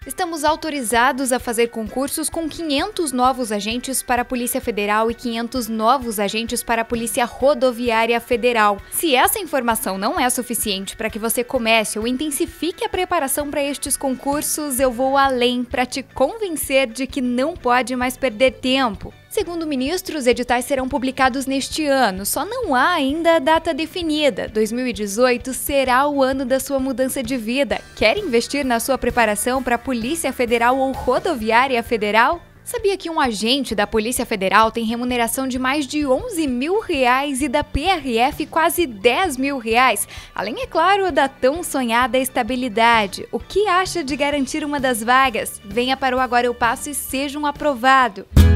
Estamos autorizados a fazer concursos com 500 novos agentes para a Polícia Federal e 500 novos agentes para a Polícia Rodoviária Federal. Se essa informação não é suficiente para que você comece ou intensifique a preparação para estes concursos, eu vou além para te convencer de que não pode mais perder tempo. Segundo o ministro, os editais serão publicados neste ano, só não há ainda a data definida. 2018 será o ano da sua mudança de vida. Quer investir na sua preparação para a Polícia Federal ou Rodoviária Federal? Sabia que um agente da Polícia Federal tem remuneração de mais de R$11 mil e da PRF quase R$10 mil? Além, é claro, da tão sonhada estabilidade. O que acha de garantir uma das vagas? Venha para o Agora Eu Passo e seja um aprovado!